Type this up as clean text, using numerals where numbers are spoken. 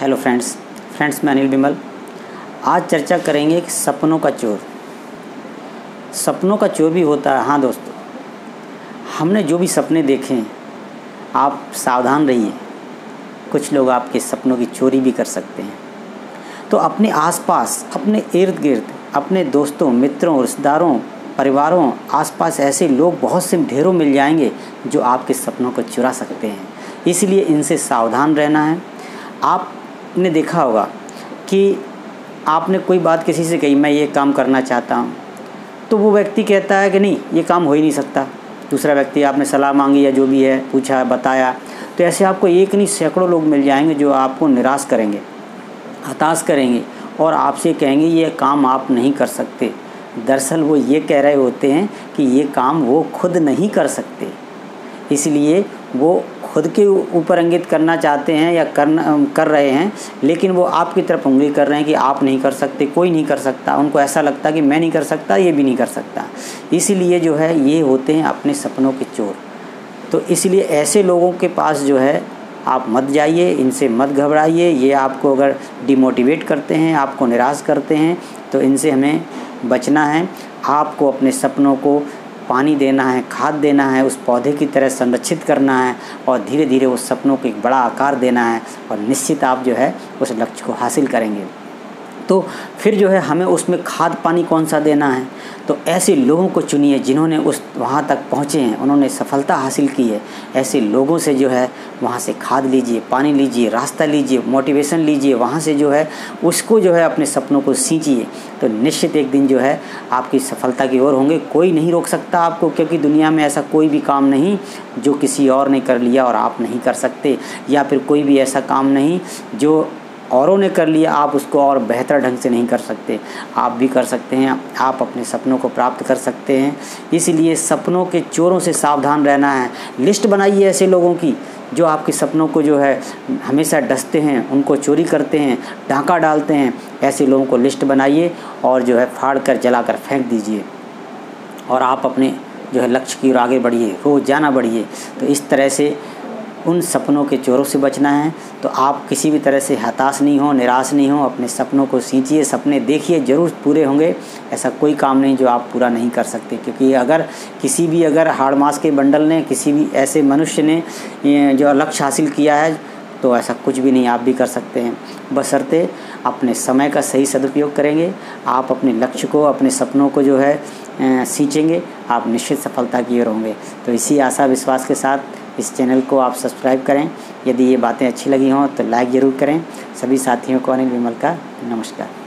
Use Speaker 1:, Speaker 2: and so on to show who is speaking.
Speaker 1: Hello friends मैं अनिल बिमल। आज चर्चा करेंगे कि सपनों का चोर। सपनों का चोर भी होता है। हाँ दोस्तों, हमने जो भी सपने देखे हैं, आप सावधान रहिए, कुछ लोग आपके सपनों की चोरी भी कर सकते हैं। तो अपने आसपास, अपने इर्द गिर्द, अपने दोस्तों, मित्रों, रिश्तेदारों, परिवारों, आसपास ऐसे लोग बहुत से ढेरों मिल जाएंगे जो आपके सपनों को चुरा सकते हैं। इसलिए इनसे सावधान रहना है। आपने देखा होगा कि आपने कोई बात किसी से कही, मैं ये काम करना चाहता हूँ, तो वो व्यक्ति कहता है कि नहीं, ये काम हो ही नहीं सकता। दूसरा व्यक्ति, आपने सलाह मांगी या जो भी है पूछा, बताया, तो ऐसे आपको एक नहीं सैकड़ों लोग मिल जाएंगे जो आपको निराश करेंगे, हताश करेंगे और आपसे कहेंगे ये काम आप नहीं कर सकते। दरअसल वो ये कह रहे होते हैं कि ये काम वो खुद नहीं कर सकते, इसलिए वो खुद के ऊपर इंगित करना चाहते हैं या कर रहे हैं, लेकिन वो आपकी तरफ उंगली कर रहे हैं कि आप नहीं कर सकते, कोई नहीं कर सकता। उनको ऐसा लगता है कि मैं नहीं कर सकता, ये भी नहीं कर सकता। इसीलिए जो है ये होते हैं अपने सपनों के चोर। तो इसलिए ऐसे लोगों के पास जो है आप मत जाइए, इनसे मत घबराइए। ये आपको अगर डिमोटिवेट करते हैं, आपको निराश करते हैं, तो इनसे हमें बचना है। आपको अपने सपनों को पानी देना है, खाद देना है, उस पौधे की तरह संरक्षित करना है और धीरे धीरे उस सपनों को एक बड़ा आकार देना है और निश्चित आप जो है उस लक्ष्य को हासिल करेंगे। तो फिर जो है हमें उसमें खाद पानी कौन सा देना है, तो ऐसे लोगों को चुनिए जिन्होंने वहाँ तक पहुँचे हैं, उन्होंने सफलता हासिल की है। ऐसे लोगों से जो है वहाँ से खाद लीजिए, पानी लीजिए, रास्ता लीजिए, मोटिवेशन लीजिए, वहाँ से जो है उसको जो है अपने सपनों को सींचिए, तो निश्चित एक दिन जो है आपकी सफलता की ओर होंगे। कोई नहीं रोक सकता आपको, क्योंकि दुनिया में ऐसा कोई भी काम नहीं जो किसी और ने कर लिया और आप नहीं कर सकते, या फिर कोई भी ऐसा काम नहीं जो औरों ने कर लिया आप उसको और बेहतर ढंग से नहीं कर सकते। आप भी कर सकते हैं, आप अपने सपनों को प्राप्त कर सकते हैं। इसलिए सपनों के चोरों से सावधान रहना है। लिस्ट बनाइए ऐसे लोगों की जो आपके सपनों को जो है हमेशा डसते हैं, उनको चोरी करते हैं, डाका डालते हैं। ऐसे लोगों को लिस्ट बनाइए और जो है फाड़ कर जला कर फेंक दीजिए और आप अपने जो है लक्ष्य की ओर आगे बढ़िए, रोज़ाना बढ़िए। तो इस तरह से उन सपनों के चोरों से बचना है। तो आप किसी भी तरह से हताश नहीं हो, निराश नहीं हो, अपने सपनों को सींचिए, सपने देखिए, ज़रूर पूरे होंगे। ऐसा कोई काम नहीं जो आप पूरा नहीं कर सकते, क्योंकि अगर हाड़ मास के बंडल ने, किसी भी ऐसे मनुष्य ने जो लक्ष्य हासिल किया है, तो ऐसा कुछ भी नहीं आप भी कर सकते हैं, बशर्ते अपने समय का सही सदुपयोग करेंगे। आप अपने लक्ष्य को, अपने सपनों को जो है सींचेंगे, आप निश्चित सफलता की ओर होंगे। तो इसी आशा विश्वास के साथ इस चैनल को आप सब्सक्राइब करें। यदि ये बातें अच्छी लगी हों तो लाइक ज़रूर करें। सभी साथियों को अनिल बिमल का नमस्कार।